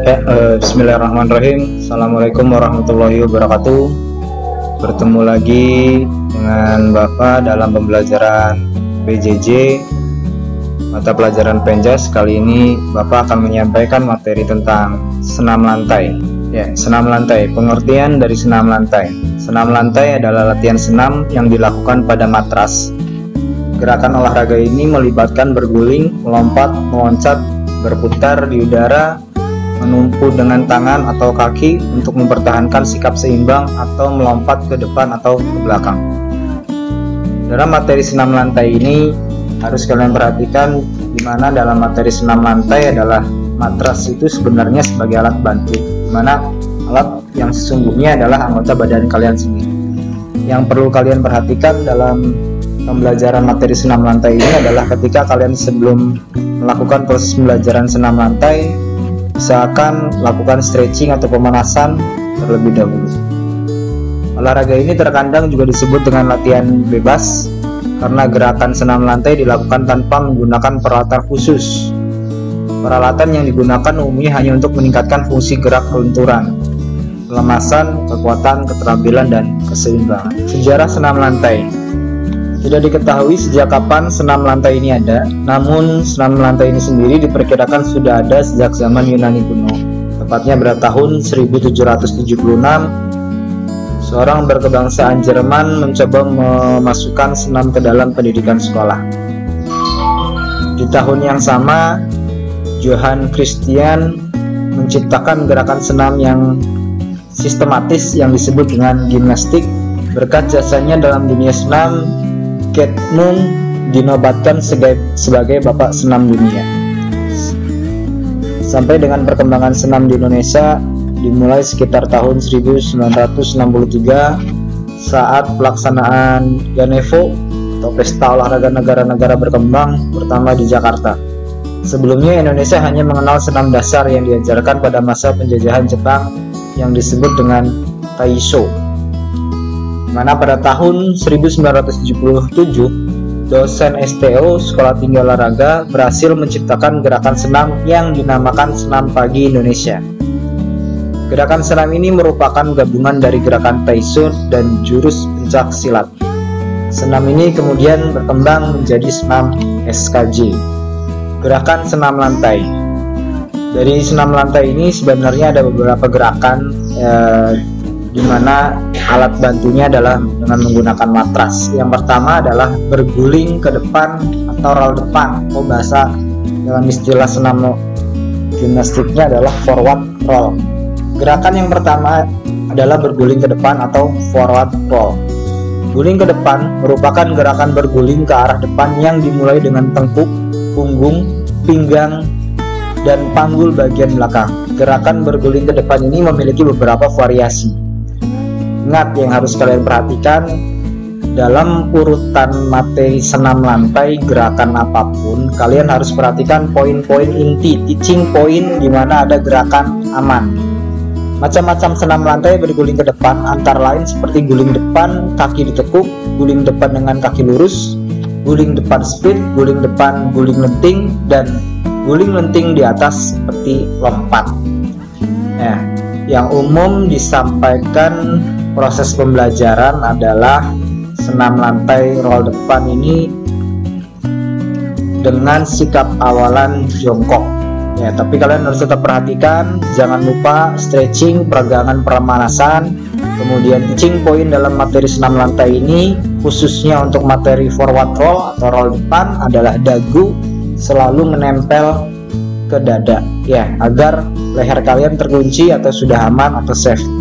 Bismillahirrahmanirrahim. Assalamualaikum warahmatullahi wabarakatuh. Bertemu lagi dengan Bapak dalam pembelajaran PJJ mata pelajaran Penjas. Kali ini Bapak akan menyampaikan materi tentang senam lantai. Senam lantai. Pengertian dari senam lantai. Senam lantai adalah latihan senam yang dilakukan pada matras. Gerakan olahraga ini melibatkan berguling, melompat, meloncat, berputar di udara, menumpu dengan tangan atau kaki untuk mempertahankan sikap seimbang atau melompat ke depan atau ke belakang. Dalam materi senam lantai ini harus kalian perhatikan di mana dalam materi senam lantai adalah matras itu sebenarnya sebagai alat bantu, di mana alat yang sesungguhnya adalah anggota badan kalian sendiri. Yang perlu kalian perhatikan dalam pembelajaran materi senam lantai ini adalah ketika kalian sebelum melakukan proses pembelajaran senam lantai, usahakan lakukan stretching atau pemanasan terlebih dahulu. Olahraga ini terkadang juga disebut dengan latihan bebas karena gerakan senam lantai dilakukan tanpa menggunakan peralatan khusus. Peralatan yang digunakan umumnya hanya untuk meningkatkan fungsi gerak kelenturan, kelemasan, kekuatan, keterampilan, dan keseimbangan. Sejarah senam lantai. Tidak diketahui sejak kapan senam lantai ini ada, namun senam lantai ini sendiri diperkirakan sudah ada sejak zaman Yunani kuno. Tepatnya pada tahun 1776, seorang berkebangsaan Jerman mencoba memasukkan senam ke dalam pendidikan sekolah. Di tahun yang sama, Johann Christian menciptakan gerakan senam yang sistematis yang disebut dengan gimnastik. Berkat jasanya dalam dunia senam, Edmund dinobatkan sebagai bapak senam dunia. Sampai dengan perkembangan senam di Indonesia dimulai sekitar tahun 1963 saat pelaksanaan Ganevo atau Pesta Olahraga Negara-Negara Berkembang pertama di Jakarta. Sebelumnya Indonesia hanya mengenal senam dasar yang diajarkan pada masa penjajahan Jepang yang disebut dengan Taisho. Mana pada tahun 1977 dosen STO Sekolah Tinggi Olahraga berhasil menciptakan gerakan senam yang dinamakan Senam Pagi Indonesia. Gerakan senam ini merupakan gabungan dari gerakan Taisho dan jurus pencak silat. Senam ini kemudian berkembang menjadi senam SKJ. Gerakan senam lantai. Dari senam lantai ini sebenarnya ada beberapa gerakan di mana alat bantunya adalah dengan menggunakan matras. Yang pertama adalah berguling ke depan atau roll depan. Bahasa dalam istilah senam gimnastiknya adalah forward roll. Gerakan yang pertama adalah berguling ke depan atau forward roll. Guling ke depan merupakan gerakan berguling ke arah depan yang dimulai dengan tengkuk, punggung, pinggang, dan panggul bagian belakang. Gerakan berguling ke depan ini memiliki beberapa variasi. Ingat yang harus kalian perhatikan, dalam urutan materi senam lantai gerakan apapun, kalian harus perhatikan poin-poin inti, teaching point di mana ada gerakan aman. Macam-macam senam lantai berguling ke depan antara lain seperti guling depan, kaki ditekuk, guling depan dengan kaki lurus, guling depan speed, guling depan, guling lenting, dan guling lenting di atas seperti lompat. Yang umum disampaikan proses pembelajaran adalah senam lantai roll depan ini dengan sikap awalan jongkok. Tapi kalian harus tetap perhatikan, jangan lupa stretching, peregangan, pemanasan. Kemudian teaching point dalam materi senam lantai ini khususnya untuk materi forward roll atau roll depan adalah dagu selalu menempel ke dada agar leher kalian terkunci atau sudah aman atau safety.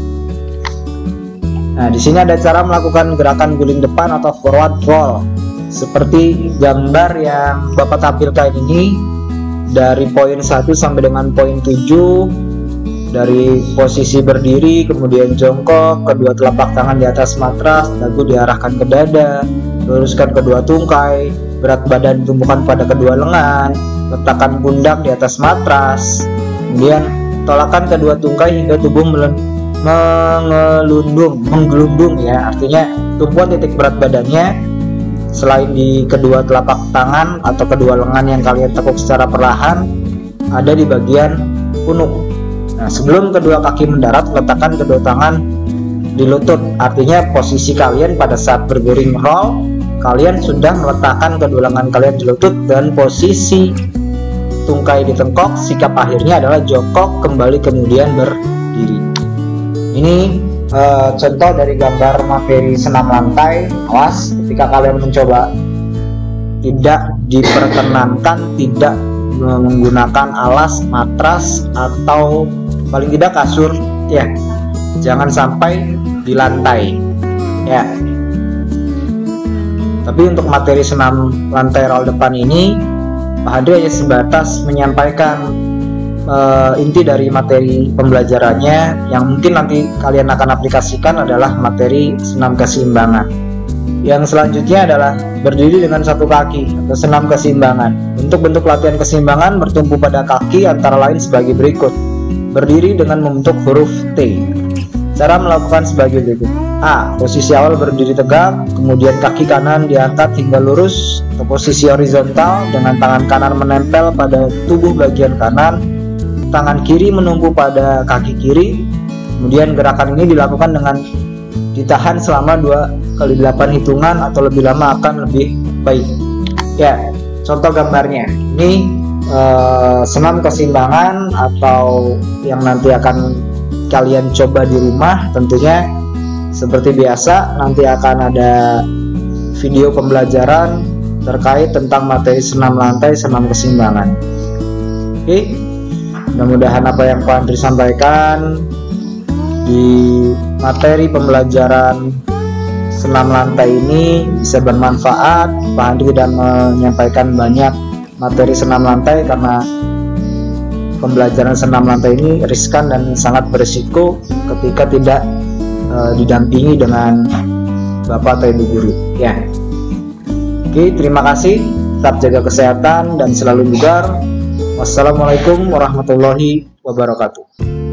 Nah, di sini ada cara melakukan gerakan guling depan atau forward roll seperti gambar yang Bapak tampilkan ini. Dari poin 1 sampai dengan poin 7, dari posisi berdiri, kemudian jongkok, kedua telapak tangan di atas matras, dagu diarahkan ke dada, luruskan kedua tungkai, berat badan ditumpukan pada kedua lengan, letakkan pundak di atas matras, kemudian tolakkan kedua tungkai hingga tubuh menggelundung artinya tumpuan titik berat badannya selain di kedua telapak tangan atau kedua lengan yang kalian tekuk secara perlahan, ada di bagian punuk Nah, sebelum kedua kaki mendarat, letakkan kedua tangan di lutut. Artinya posisi kalian pada saat berguring roll, kalian sudah meletakkan kedua lengan kalian di lutut, dan posisi tungkai di tengkok. Sikap akhirnya adalah jongkok kembali kemudian berdiri. Ini contoh dari gambar materi senam lantai. Awas ketika kalian mencoba, tidak diperkenankan tidak menggunakan alas, matras, atau paling tidak kasur ya, jangan sampai di lantai ya. Tapi untuk materi senam lantai roll depan ini, Pak Hadri hanya sebatas menyampaikan inti dari materi pembelajarannya. Yang mungkin nanti kalian akan aplikasikan adalah materi senam keseimbangan. Yang selanjutnya adalah berdiri dengan satu kaki atau senam keseimbangan. Untuk bentuk latihan keseimbangan bertumpu pada kaki antara lain sebagai berikut. Berdiri dengan membentuk huruf T. Cara melakukan sebagai berikut. A. Posisi awal berdiri tegak, kemudian kaki kanan diangkat hingga lurus ke posisi horizontal dengan tangan kanan menempel pada tubuh bagian kanan, tangan kiri menumpu pada kaki kiri. Kemudian gerakan ini dilakukan dengan ditahan selama 2x8 hitungan atau lebih lama akan lebih baik ya. Contoh gambarnya ini senam keseimbangan atau yang nanti akan kalian coba di rumah. Tentunya seperti biasa nanti akan ada video pembelajaran terkait tentang materi senam lantai, senam keseimbangan. Oke, mudah-mudahan apa yang Pak Andri sampaikan di materi pembelajaran senam lantai ini bisa bermanfaat. Pak Andri tidak menyampaikan banyak materi senam lantai karena pembelajaran senam lantai ini riskan dan sangat berisiko ketika tidak didampingi dengan Bapak atau Ibu guru ya. Oke, terima kasih, tetap jaga kesehatan dan selalu bugar. Wassalamualaikum warahmatullahi wabarakatuh.